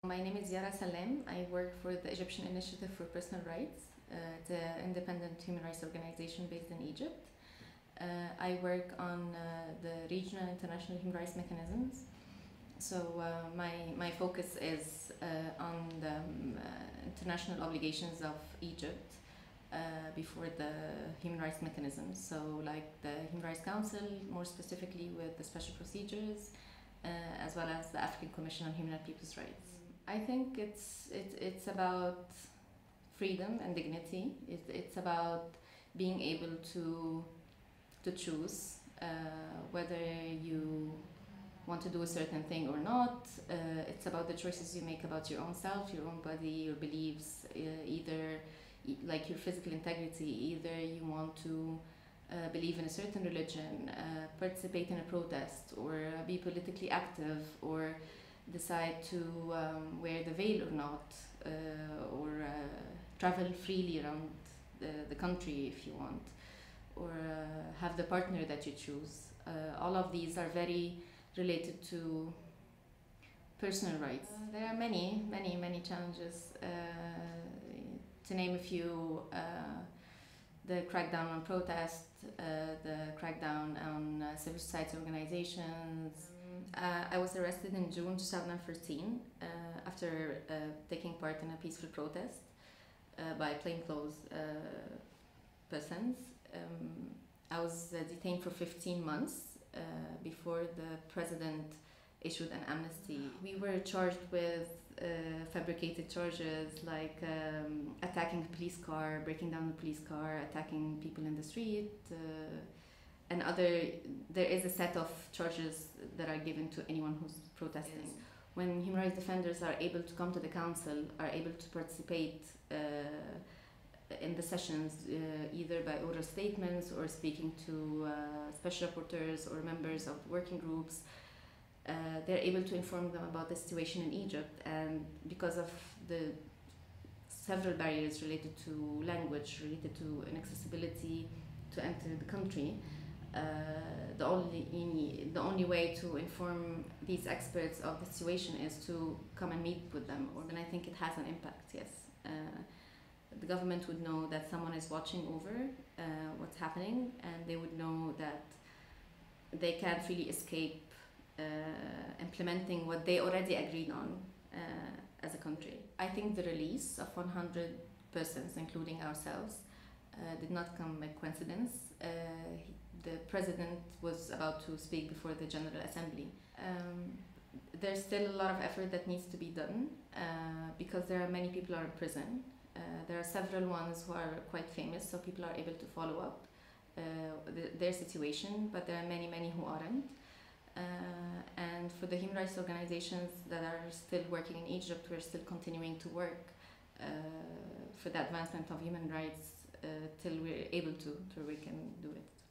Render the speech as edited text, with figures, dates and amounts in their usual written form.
My name is Yara Salem. I work for the Egyptian Initiative for Personal Rights. It's an independent human rights organization based in Egypt. I work on the regional and international human rights mechanisms. So my focus is on the international obligations of Egypt before the human rights mechanisms. So like the Human Rights Council, more specifically with the special procedures, as well as the African Commission on Human and People's Rights. I think it's about freedom and dignity. It's about being able to choose whether you want to do a certain thing or not. It's about the choices you make about your own self, your own body, your beliefs, either like your physical integrity. Either you want to believe in a certain religion, participate in a protest, or be politically active, or decide to wear the veil or not, or travel freely around the country if you want, or have the partner that you choose. All of these are very related to personal rights. There are many challenges. To name a few, the crackdown on protest, the crackdown on civil society organizations. I was arrested in June 2013 after taking part in a peaceful protest by plainclothes persons. I was detained for 15 months before the president issued an amnesty. We were charged with fabricated charges like attacking a police car, breaking down the police car, attacking people in the street, and there is a set of charges that are given to anyone who's protesting. Yes. When human rights defenders are able to come to the council, are able to participate in the sessions, either by oral statements or speaking to special rapporteurs or members of working groups, they're able to inform them about the situation in Egypt. And because of the several barriers related to language, related to inaccessibility to enter the country, the only way to inform these experts of the situation is to come and meet with them. And I think it has an impact, yes. The government would know that someone is watching over what's happening, and they would know that they can't really escape implementing what they already agreed on as a country. I think the release of 100 persons, including ourselves, did not come by coincidence. The president was about to speak before the General Assembly. There's still a lot of effort that needs to be done because there are many people who are in prison. There are several ones who are quite famous, so people are able to follow up their situation, but there are many who aren't. And for the human rights organizations that are still working in Egypt, we're still continuing to work for the advancement of human rights till we're able to we can do it.